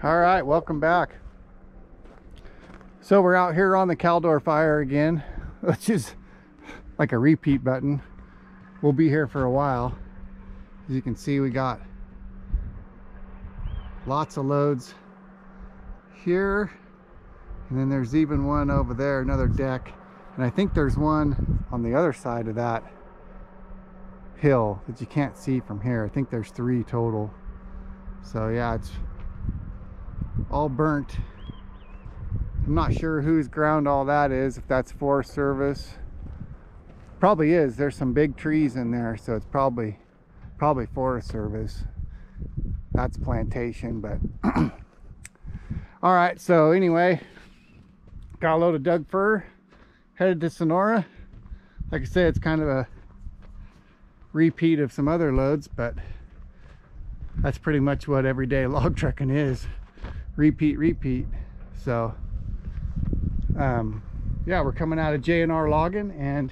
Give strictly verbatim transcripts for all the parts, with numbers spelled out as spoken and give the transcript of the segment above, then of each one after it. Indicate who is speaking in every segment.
Speaker 1: All right, welcome back. So we're out here on the Caldor Fire again, which is like a repeat button. We'll be here for a while. As you can see, we got lots of loads here, and then there's even one over there, another deck, and I think there's one on the other side of that hill that you can't see from here. I think there's three total. So yeah, it's all burnt. I'm not sure whose ground all that is, if that's Forest Service. Probably is. There's some big trees in there, so it's probably probably Forest Service. That's plantation, but all right. So anyway, got a load of Doug fir, headed to Sonora. Like I said, it's kind of a repeat of some other loads, but that's pretty much what everyday log trucking is. Repeat, repeat. So um, yeah, we're coming out of J and R logging, and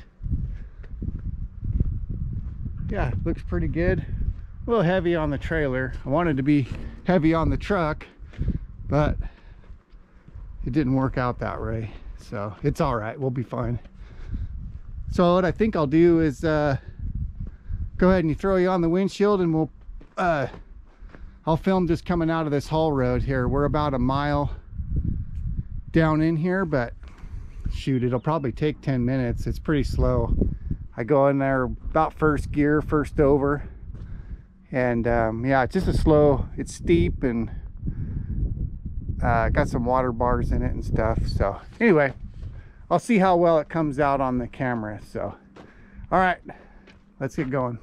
Speaker 1: yeah, looks pretty good. A little heavy on the trailer. I wanted to be heavy on the truck, but it didn't work out that way. So it's all right, we'll be fine. So what I think I'll do is uh, go ahead and throw you on the windshield, and we'll uh, I'll film just coming out of this haul road here. We're about a mile down in here, but shoot, it'll probably take ten minutes. It's pretty slow. I go in there about first gear, first over, and um, yeah, it's just a slow, it's steep, and uh, got some water bars in it and stuff. So anyway, I'll see how well it comes out on the camera. So all right, let's get going.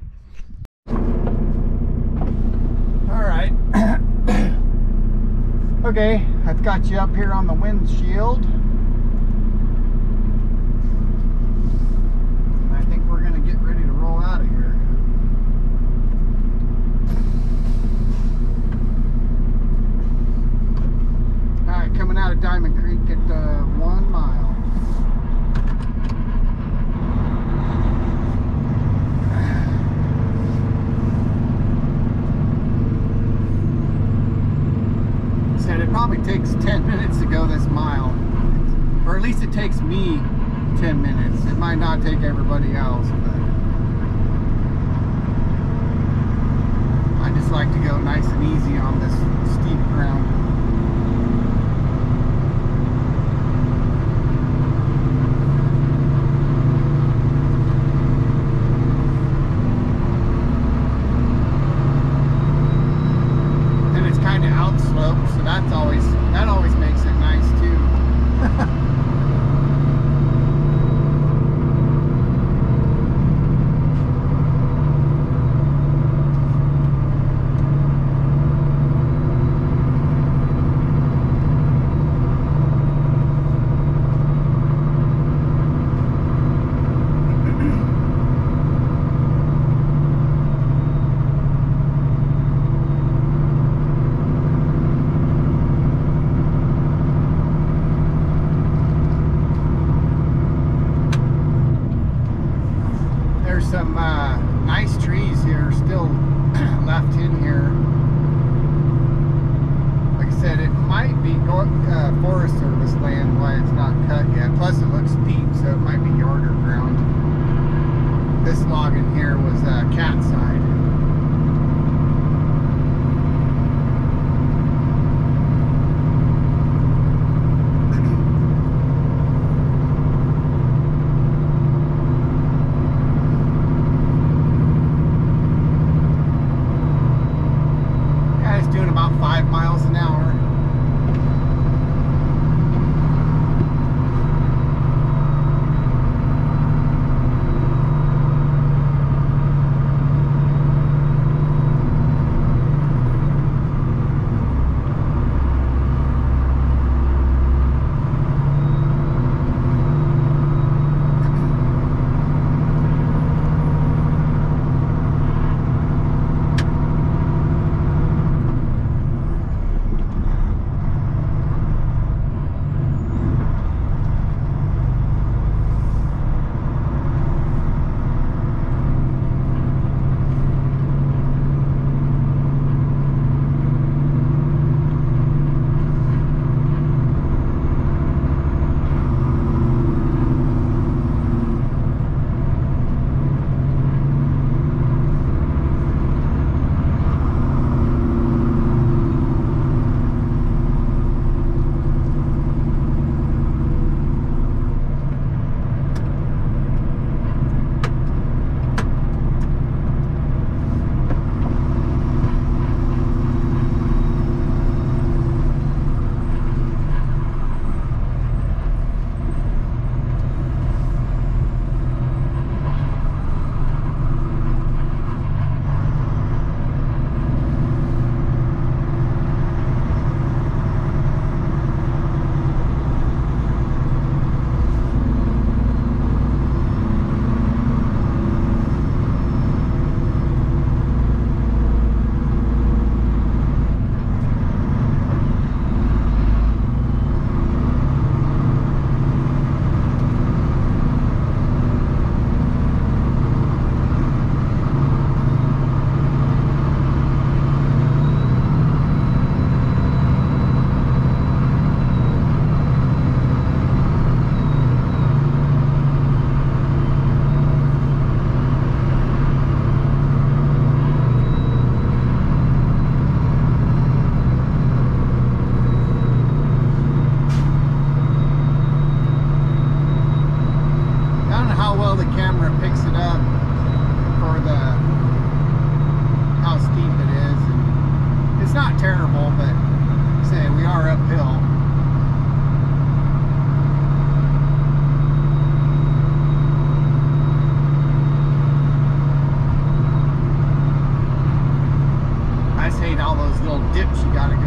Speaker 1: All right. Okay, I've got you up here on the windshield. And I think we're gonna get ready to roll out of here. All right, coming out of Diamond Creek at uh, one mile. It probably takes ten minutes to go this mile, or at least it takes me ten minutes. It might not take everybody else, but I just like to go nice and easy on this steep ground. So that's always, that always makes it nice too. Some uh, nice trees here still left in here. Like I said, it might be uh, Forest Service land why it's not cut yet. Plus it looks deep, so it might be yarder ground. This log in here was uh, cat side. Five miles an hour.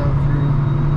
Speaker 1: go through.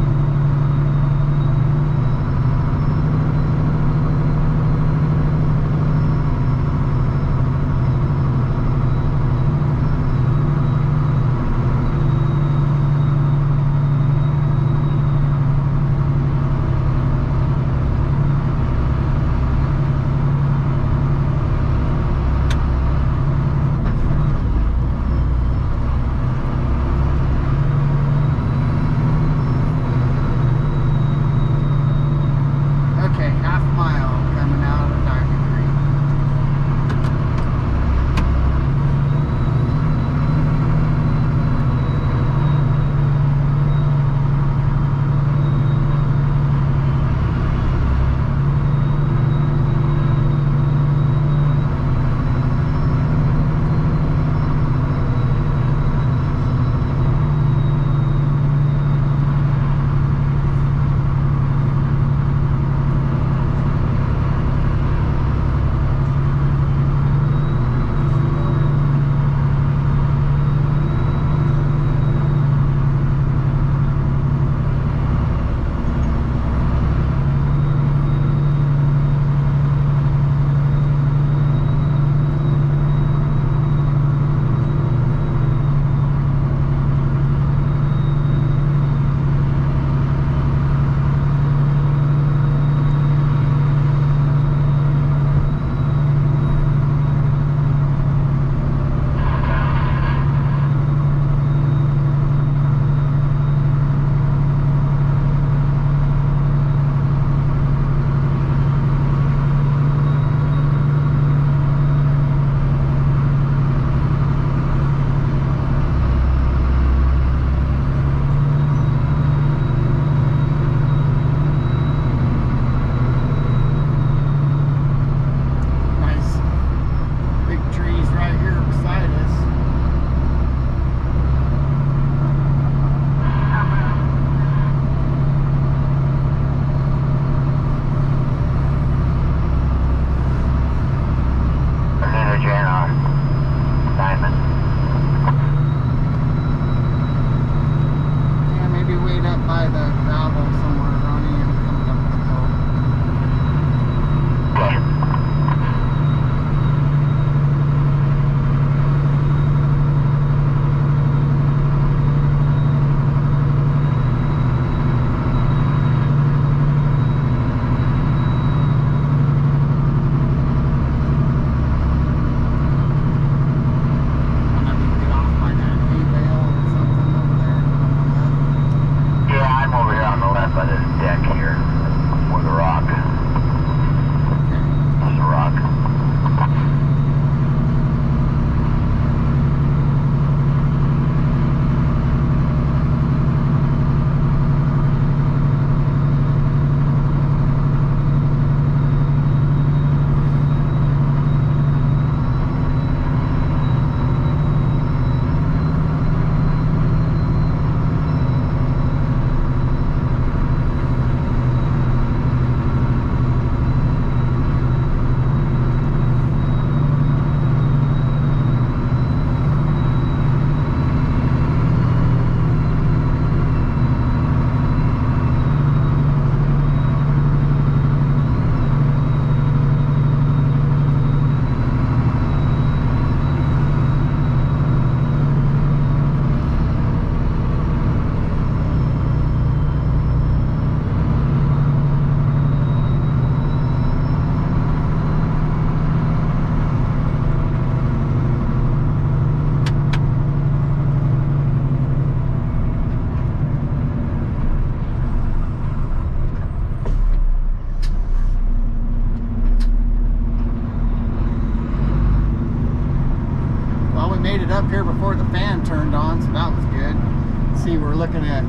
Speaker 1: up here before the fan turned on, so that was good. Let's see, we're looking at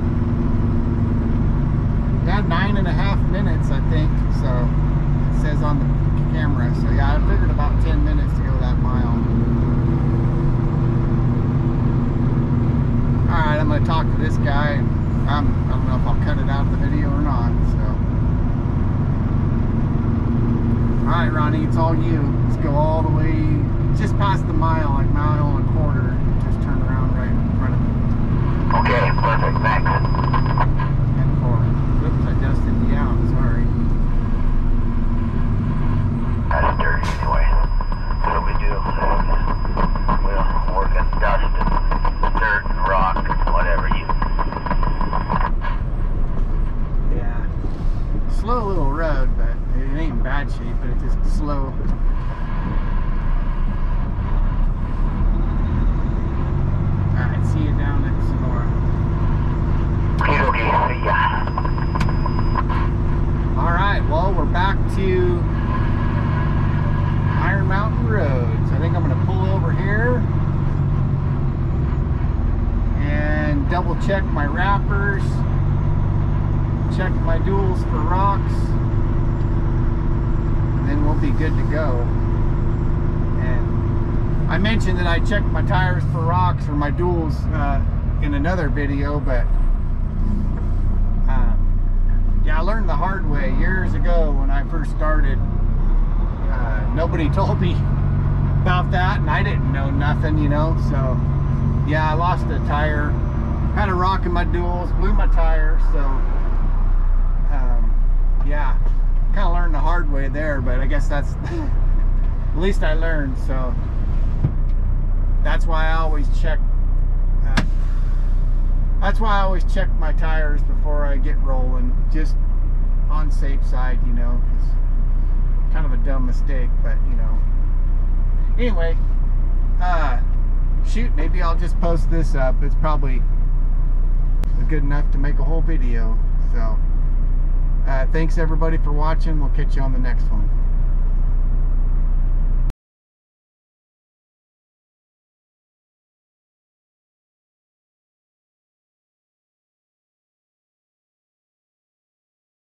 Speaker 1: about nine and a half minutes, I think. So it says on the camera. So yeah, I figured about ten minutes to go that mile. All right, I'm gonna talk to this guy. Um, I don't know if I'll cut it out of the video or not. So, all right, Ronnie, it's all you. Let's go all the way, just past the mile, like mile and a quarter. Just turn around right in front of me.
Speaker 2: Okay, perfect. Thanks.
Speaker 1: will check my wrappers, check my duals for rocks, and then we'll be good to go. And I mentioned that I checked my tires for rocks or my duals uh, in another video, but um, yeah, I learned the hard way years ago when I first started. Uh, nobody told me about that, and I didn't know nothing, you know. So yeah, I lost a tire, had a rock in my duals, blew my tire. So um, yeah, kind of learned the hard way there, but I guess that's at least I learned. So that's why I always check uh, that's why I always check my tires before I get rolling, just on safe side, you know, 'cause kind of a dumb mistake, but you know. Anyway, uh, shoot, maybe I'll just post this up. It's probably good enough to make a whole video. So, uh, thanks everybody for watching. We'll catch you on the next one.